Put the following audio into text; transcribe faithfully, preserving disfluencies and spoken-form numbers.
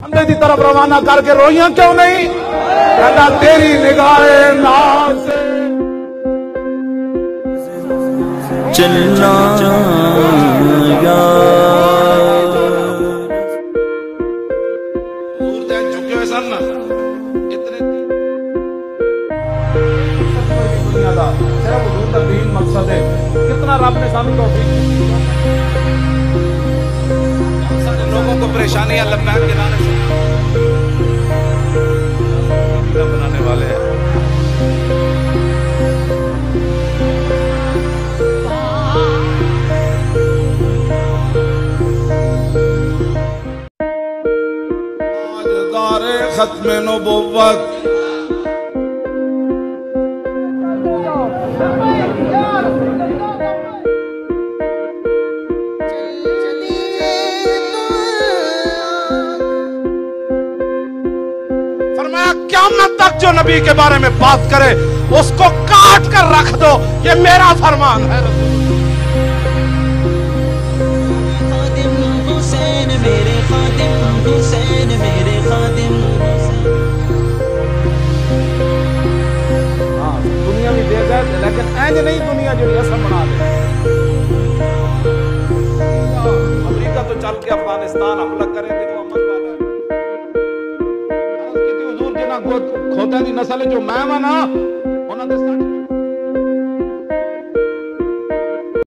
हमने की तरफ रवाना करके रोइया क्यों नहीं? कहता तेरी निगाहे नाज़ चलना झुके हुए सन इतने दुनियादार सिर्फ हुजूर का दीन मकसद है। कितना रब ने सानू तौफीक लोगों को परेशानी अल्लाह पैर गिराने से बनाने वाले हैं। ताजदारे खत्मे नबुव्वत क़यामत तक जो नबी के बारे में बात करे उसको काट कर रख दो, ये मेरा फरमान है। खादिम हुसैन मेरे खादिम हुसैन मेरे खादिम। हाँ दुनिया भी दे गए लेकिन ऐज नहीं दुनिया जो असम बना दे। अमेरिका तो चल के अफगानिस्तान हमला करे देखो अमन वाला है। खोता दी नस्ल जो मैं वा ना उन्होंने